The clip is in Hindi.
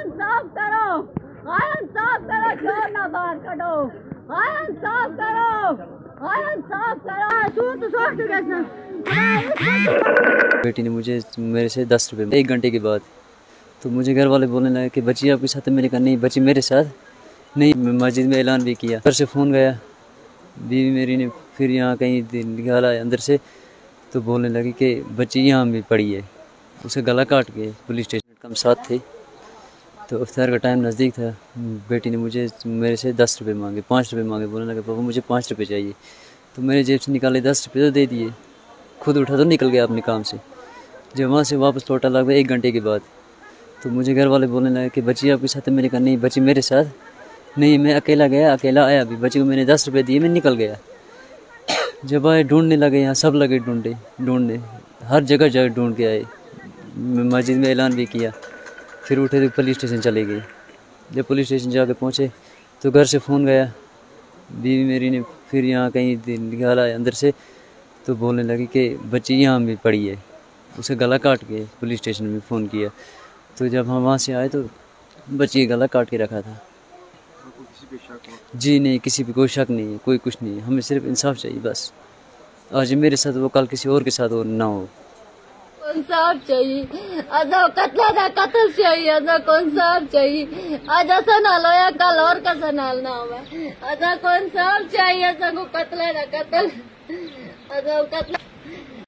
इंसाफ करो, इंसाफ करो, चोर ना बाहर करो, इंसाफ करो, इंसाफ करो। बेटी ने मुझे मेरे से 10 रुपये 1 घंटे के बाद, तो मुझे घर वाले बोलने लगे कि बच्ची आपके साथ है। मैंने कहा नहीं, बच्ची मेरे साथ नहीं। मस्जिद में ऐलान भी किया, घर से फ़ोन गया, बीवी मेरी ने फिर यहाँ कहीं निकाला अंदर से, तो बोलने लगी कि बच्ची यहाँ भी पड़ी है। उसे गला काट के पुलिस स्टेशन हम साथ थे। तो इफ्तार का टाइम नज़दीक था। बेटी ने मुझे मेरे से 10 रुपये मांगे, 5 रुपये मांगे। बोलने लगे पापा मुझे 5 रुपये चाहिए। तो मेरे जेब से निकाले 10 रुपये तो दे दिए। खुद उठा तो निकल गया अपने काम से। जब वहाँ से वापस लौटा लगभग 1 घंटे के बाद, तो मुझे घर वाले बोलने लगे कि बच्ची आपके साथ है। मैंने कहा नहीं, बच्ची मेरे साथ नहीं। मैं अकेला गया, अकेला आया भी। बच्ची को मैंने 10 रुपये दिए, मैं निकल गया। जब आए ढूंढने लगे, यहाँ सब लगे ढूंढने, हर जगह ढूंढ के आए। मस्जिद में ऐलान भी किया। फिर उठे तो पुलिस स्टेशन चले गए। जब पुलिस स्टेशन जाके पहुँचे तो घर से फ़ोन गया, बीवी मेरी ने फिर यहाँ कहीं निकाला अंदर से, तो बोलने लगी कि बच्ची यहाँ भी पड़ी है। उसे गला काट के पुलिस स्टेशन में फ़ोन किया। तो जब हम वहाँ से आए तो बच्ची गला काट के रखा था। जी नहीं, किसी पे कोई शक नहीं है, कोई कुछ नहीं है। हमें सिर्फ इंसाफ चाहिए बस। आज मेरे साथ वो कल किसी और के साथ और ना हो। इंसाफ चाहिए, अजा कत्ल चाहिए, अजा कौन इंसाफ चाहिए। आज ऐसा ना लो या कल और कैसा नाल ना हो। अजा को इंसाफ चाहिए, अजा को कत्ल ना कत्ल, अजा कत्ल।